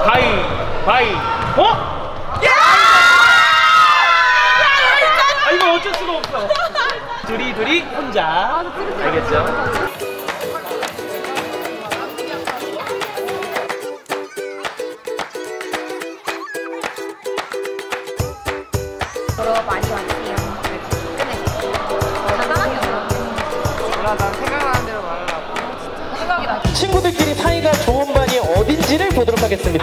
가위바위보. 아, 이거 어쩔 수가 없어. 둘이 혼자. 알겠죠? 많이 왔어요. 간단하게 몰라, 난 생각나는 대로 말하려고. 생각이 나죠. 친구들끼리 사이가 좋은 반이 어딘지를 보도록 하겠습니다.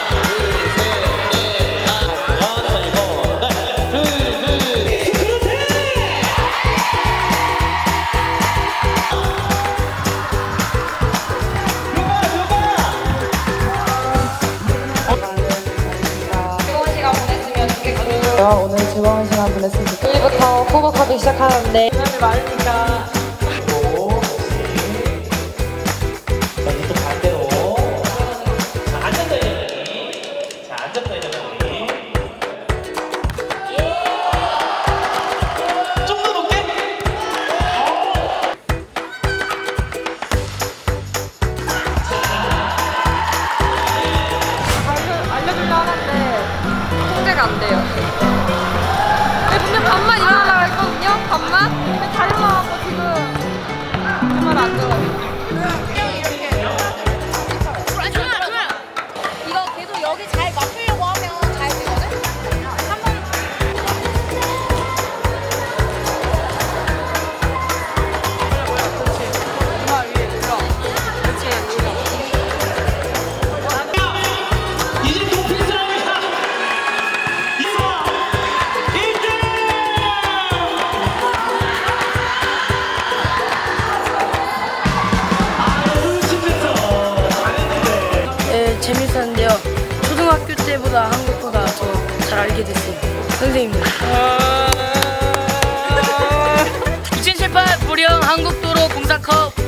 오늘 즐거운 시간 보냈으면 좋겠어요. 오늘부터 호흡하기 시작하는데 사람이 많으니까. 여기 또 반대로. 자, 앉아서 해야지. 자, 앉아서 해야지. 좀 더 높게. 알려주려 하는데 통제가 안 돼요. 분명 반만 일어나려고 했거든요? 반만? 근데 잘 일어나고 지금 그 말 안 들어요. 이거 계속 여기 잘 맞추려고 하면 잘 되거든? 한번 누나 위에 눌러. 그렇지, 눌러. 이제 높은 사람이야. 이사 1등. 아유, 신났어. 잘했는데. 네, 재밌었는데요. 초등학교 때보다 한국보다 더 잘 알게 됐어요. 선생님들. 2018 부령 한국도로 공사컵